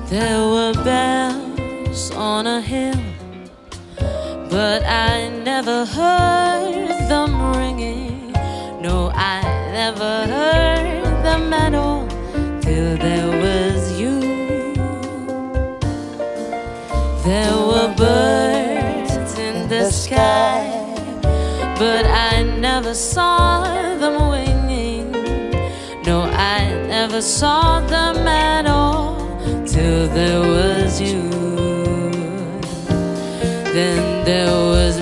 There were bells on a hill, but I never heard them ringing. No, I never heard them at all till there was you. There were birds in the sky, but I never saw them winging. No, I never saw them at all till there was you. Then there was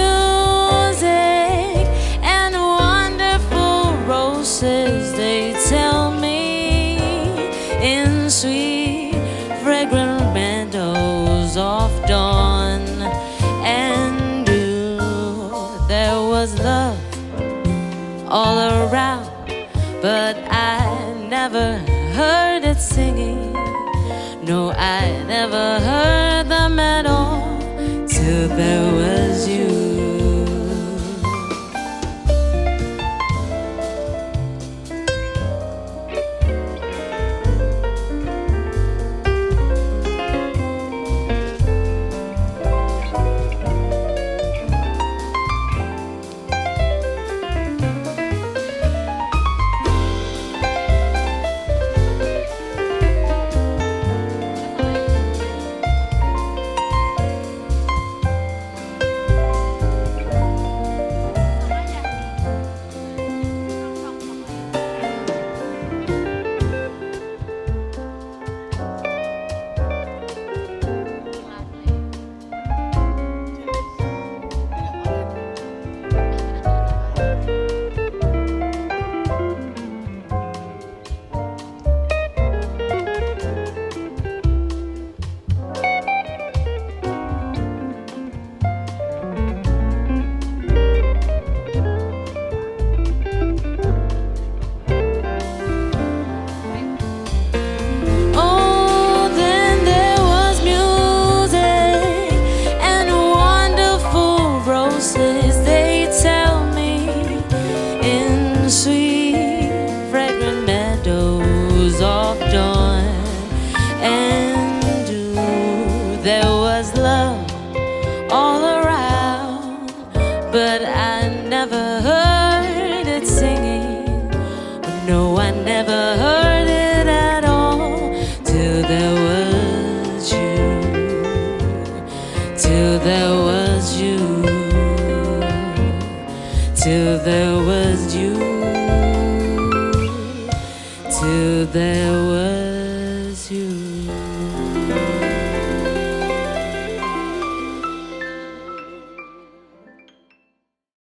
music and wonderful roses, they tell me, in sweet fragrant meadows of dawn and dew. There was love all around, but I never heard it singing. No, I never heard them at all till there was you. But I never heard it singing. No, I never heard it at all till there was you. Till there was you. Till there was you. Till there